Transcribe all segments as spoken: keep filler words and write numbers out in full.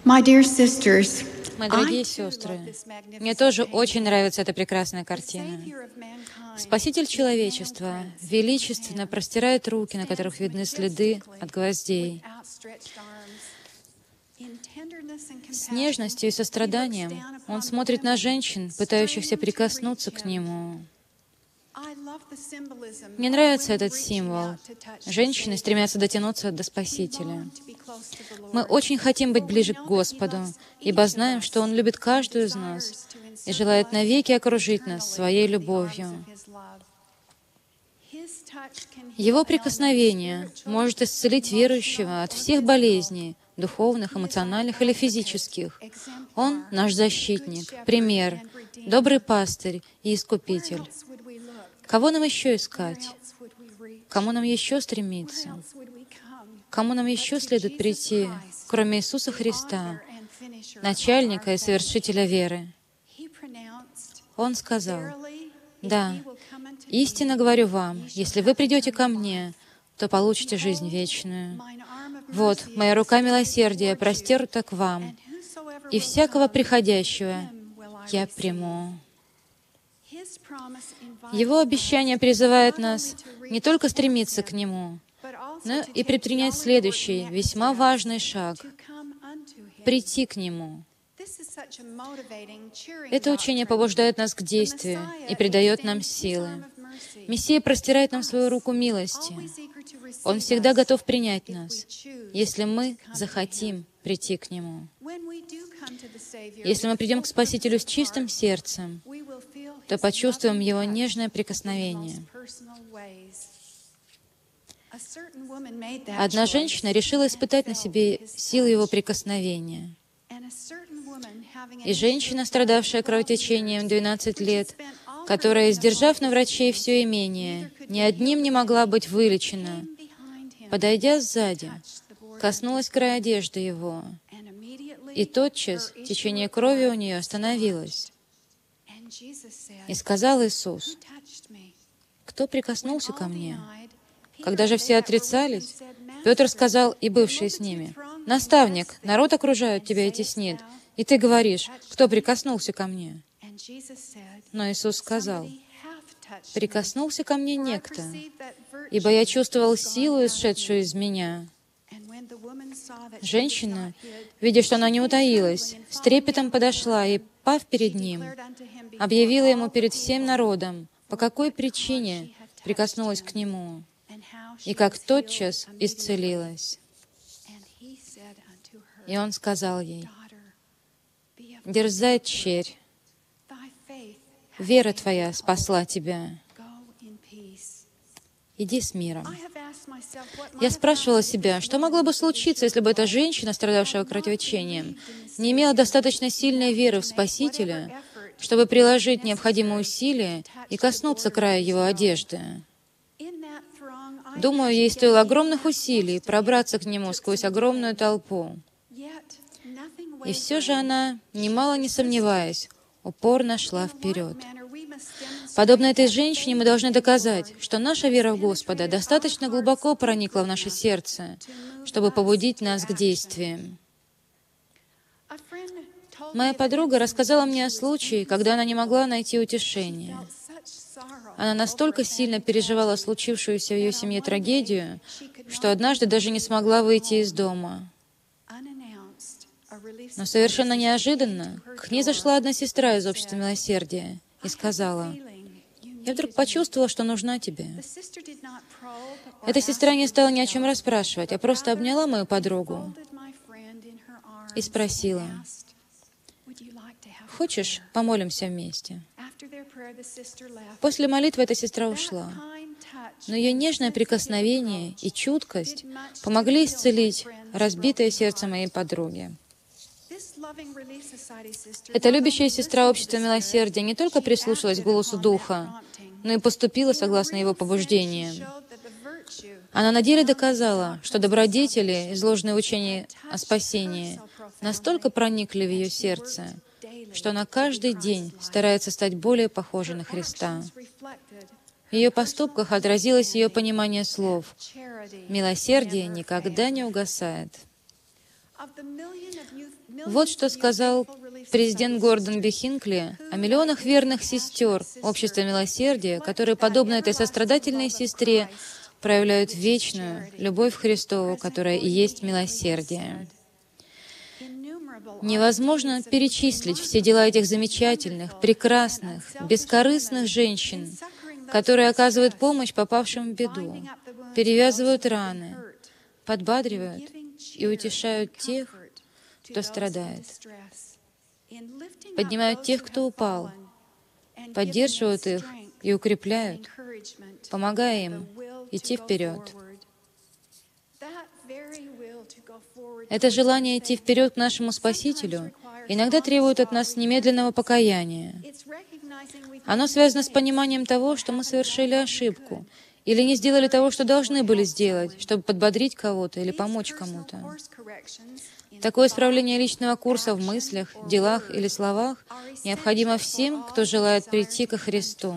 My dear sisters, Мои дорогие сестры, мне тоже очень нравится эта прекрасная картина. Спаситель человечества величественно простирает руки, на которых видны следы от гвоздей. С нежностью и состраданием Он смотрит на женщин, пытающихся прикоснуться к Нему. Мне нравится этот символ. Женщины стремятся дотянуться до Спасителя. Мы очень хотим быть ближе к Господу, ибо знаем, что Он любит каждую из нас и желает навеки окружить нас своей любовью. Его прикосновение может исцелить верующего от всех болезней, духовных, эмоциональных или физических. Он — наш защитник, пример, добрый пастырь и искупитель. Кого нам еще искать? Кому нам еще стремиться? Кому нам еще следует прийти, кроме Иисуса Христа, начальника и совершителя веры? Он сказал: «Да, истинно говорю вам, если вы придете ко мне, то получите жизнь вечную. Вот, моя рука милосердия простерта к вам, и всякого приходящего я приму». Его обещание призывает нас не только стремиться к Нему, но и предпринять следующий, весьма важный шаг — прийти к Нему. Это учение побуждает нас к действию и придает нам силы. Мессия простирает нам свою руку милости. Он всегда готов принять нас, если мы захотим прийти к Нему. Если мы придем к Спасителю с чистым сердцем, то почувствуем Его нежное прикосновение. Одна женщина решила испытать на себе силу Его прикосновения. И женщина, страдавшая кровотечением двенадцать лет, которая, сдержав на врачей все имение, ни одним не могла быть вылечена, подойдя сзади, коснулась края одежды Его, и тотчас течение крови у нее остановилось. И сказал Иисус: «Кто прикоснулся ко мне?» Когда же все отрицались, Петр сказал, и бывший с ними: «Наставник, народ окружает тебя и теснит, и ты говоришь: кто прикоснулся ко мне?» Но Иисус сказал: «Прикоснулся ко мне некто, ибо я чувствовал силу, исшедшую из меня». Женщина, видя, что она не утаилась, с трепетом подошла и, пав перед Ним, объявила Ему перед всем народом, по какой причине прикоснулась к Нему, и как тотчас исцелилась. И Он сказал ей: «Дерзай, черь, вера твоя спасла тебя. Иди с миром». Я спрашивала себя, что могло бы случиться, если бы эта женщина, страдавшая кровотечением, не имела достаточно сильной веры в Спасителя, чтобы приложить необходимые усилия и коснуться края Его одежды. Думаю, ей стоило огромных усилий пробраться к Нему сквозь огромную толпу. И все же она, немало не сомневаясь, упорно шла вперед. Подобно этой женщине, мы должны доказать, что наша вера в Господа достаточно глубоко проникла в наше сердце, чтобы побудить нас к действиям. Моя подруга рассказала мне о случае, когда она не могла найти утешения. Она настолько сильно переживала случившуюся в ее семье трагедию, что однажды даже не смогла выйти из дома. Но совершенно неожиданно к ней зашла одна сестра из общества милосердия и сказала: «Я вдруг почувствовала, что нужна тебе». Эта сестра не стала ни о чем расспрашивать, а просто обняла мою подругу и спросила: «Хочешь, помолимся вместе?» После молитвы эта сестра ушла, но ее нежное прикосновение и чуткость помогли исцелить разбитое сердце моей подруги. Эта любящая сестра общества милосердия не только прислушалась к голосу Духа, но и поступила согласно его побуждениям. Она на деле доказала, что добродетели, изложенные в учении о спасении, настолько проникли в ее сердце, что она каждый день старается стать более похожей на Христа. В ее поступках отразилось ее понимание слов: «Милосердие никогда не угасает». Вот что сказал президент Гордон Би Хинкли о миллионах верных сестер Общества Милосердия, которые, подобно этой сострадательной сестре, проявляют вечную любовь Христову, которая и есть милосердие. Невозможно перечислить все дела этих замечательных, прекрасных, бескорыстных женщин, которые оказывают помощь попавшим в беду, перевязывают раны, подбадривают и утешают тех, кто страдает, поднимают тех, кто упал, поддерживают их и укрепляют, помогая им идти вперед. Это желание идти вперед к нашему Спасителю иногда требует от нас немедленного покаяния. Оно связано с пониманием того, что мы совершили ошибку или не сделали того, что должны были сделать, чтобы подбодрить кого-то или помочь кому-то. Такое исправление личного курса в мыслях, делах или словах необходимо всем, кто желает прийти ко Христу.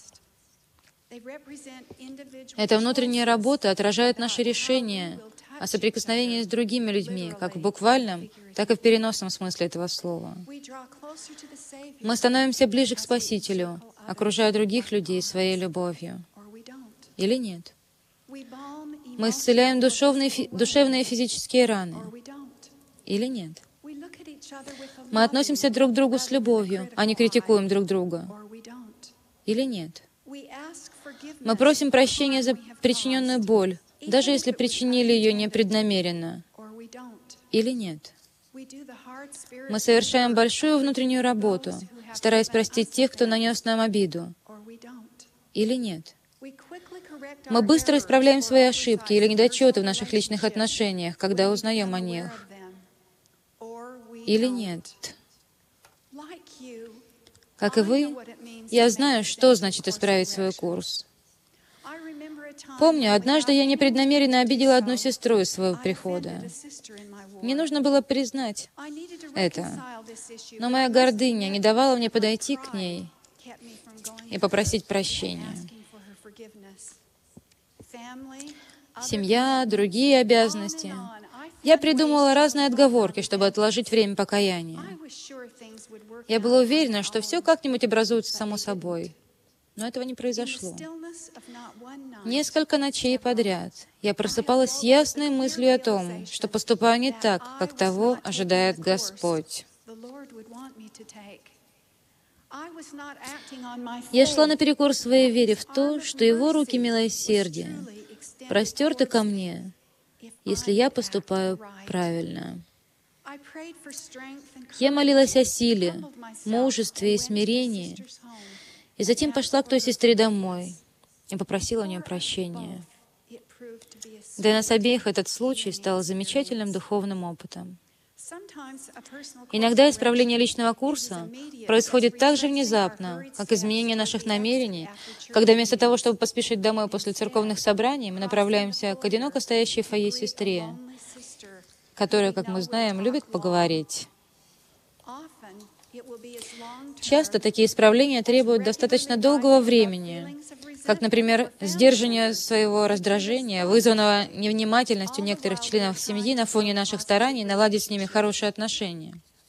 Эта внутренняя работа отражает наши решения о соприкосновении с другими людьми, как в буквальном, так и в переносном смысле этого слова. Мы становимся ближе к Спасителю, окружая других людей своей любовью. Или нет? Мы исцеляем душевные, фи- душевные и физические раны. Или нет? Мы относимся друг к другу с любовью, а не критикуем друг друга. Или нет? Мы просим прощения за причиненную боль, даже если причинили ее непреднамеренно. Или нет? Мы совершаем большую внутреннюю работу, стараясь простить тех, кто нанес нам обиду. Или нет? Мы быстро исправляем свои ошибки или недочеты в наших личных отношениях, когда узнаем о них. Или нет? Как и вы, я знаю, что значит исправить свой курс. Помню, однажды я непреднамеренно обидела одну сестру из своего прихода. Мне нужно было признать это, но моя гордыня не давала мне подойти к ней и попросить прощения. Семья, другие обязанности. Я придумывала разные отговорки, чтобы отложить время покаяния. Я была уверена, что все как-нибудь образуется само собой. Но этого не произошло. Несколько ночей подряд я просыпалась с ясной мыслью о том, что поступаю не так, как того ожидает Господь. Я шла наперекор своей вере в то, что Его руки милосердия простерты ко мне, если я поступаю правильно. Я молилась о силе, мужестве и смирении, и затем пошла к той сестре домой и попросила у нее прощения. Для нас обеих этот случай стал замечательным духовным опытом. Иногда исправление личного курса происходит так же внезапно, как изменение наших намерений, когда вместо того, чтобы поспешить домой после церковных собраний, мы направляемся к одиноко стоящей в фойе сестре, которая, как мы знаем, любит поговорить. Часто такие исправления требуют достаточно долгого времени, как, например, сдерживание своего раздражения, вызванного невнимательностью некоторых членов семьи на фоне наших стараний наладить с ними хорошие отношения.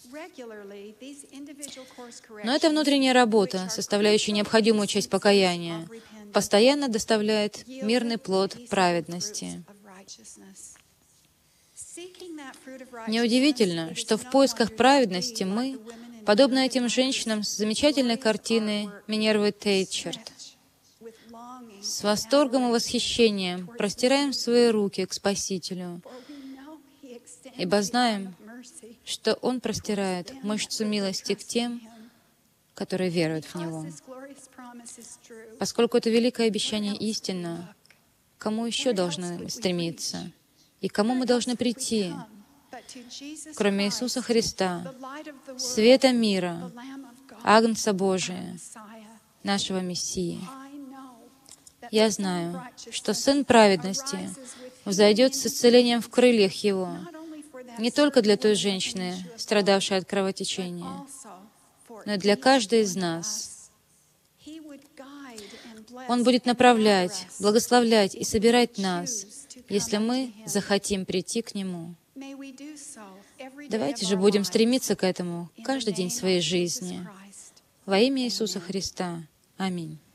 Но эта внутренняя работа, составляющая необходимую часть покаяния, постоянно доставляет мирный плод праведности. Неудивительно, что в поисках праведности мы, подобно этим женщинам с замечательной картины Минервы Тейчерт, с восторгом и восхищением простираем свои руки к Спасителю, ибо знаем, что Он простирает мышцу милости к тем, которые веруют в Него. Поскольку это великое обещание истинно, кому еще должны стремиться? И к кому мы должны прийти, кроме Иисуса Христа, света мира, Агнца Божия, нашего Мессии? Я знаю, что Сын праведности взойдет с исцелением в крыльях Его, не только для той женщины, страдавшей от кровотечения, но и для каждой из нас. Он будет направлять, благословлять и собирать нас, если мы захотим прийти к Нему. Давайте же будем стремиться к этому каждый день своей жизни. Во имя Иисуса Христа. Аминь.